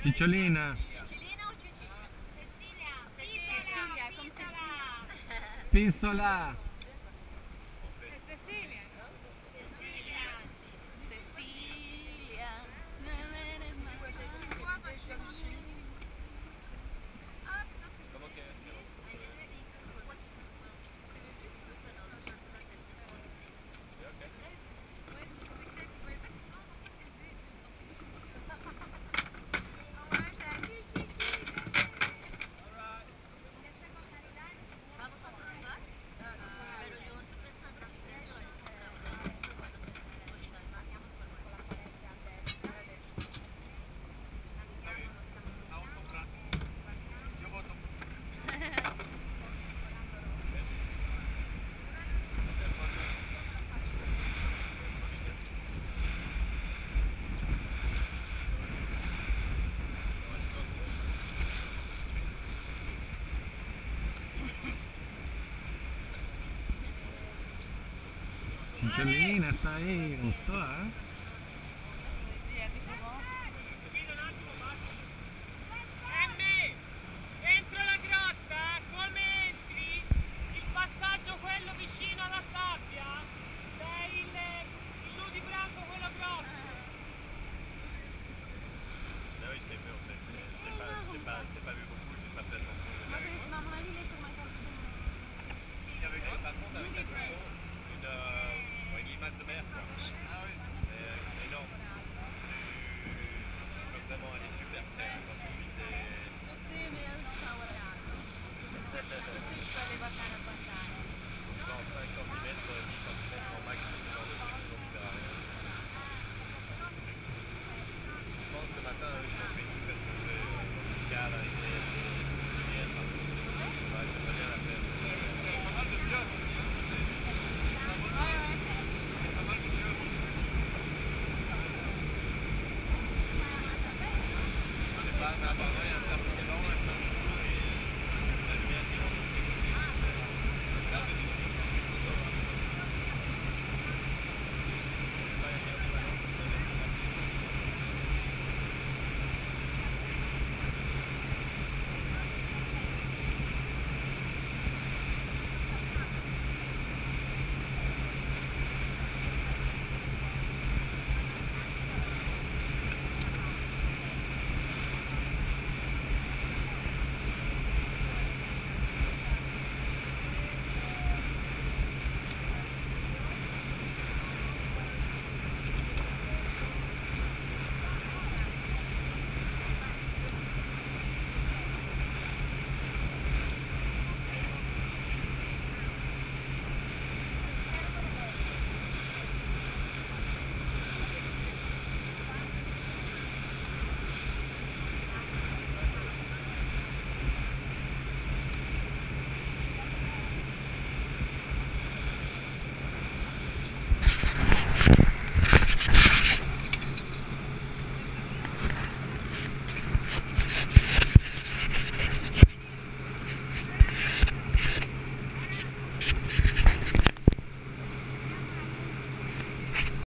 Cicciolina. Cicilina o Cecilia? Cecilia. Cecilia, come Cecilia. Pinsola. È Cecilia, no? Cecilia, sì. Cecilia. Non me ne mai. Ah, Comment que... I just think what's well, this personal or personal that is important things. Yeah, okay. Vamos a otro lugar, pero yo estoy pensando que ustedes se vayan por otro lugar, no tenemos oportunidad más que por Io voto. Cicciolina está ahí con toda, ¿eh? Entro la grotta, come entri, il passaggio quello vicino alla sabbia, c'è il nudibranco, quello grosso. Ah oui, je l'ai vu en fait. Je l'ai pas vu beaucoup, j'ai pas fait attention. Ma mon avis, il est sur ma carte. Par contre, avec la photo, une limace de mer, quoi. Ah oui. Énorme. Tu peux vraiment aller super près. Ensuite, Sì, non stavo guardando. Sì, ci puoi guardare abbastanza. genre 5 cm, 10 cm au max, ce genre de truc, donc tu verras rien. Je pense ce matin, eux, ils ont fait une super plongée dans une cave avec des lumières partout. Ouais, j'aimerais bien la faire. Pas mal de pieuvres aussi, hein. Pas mal de pieuvres. Je sais pas, ça va.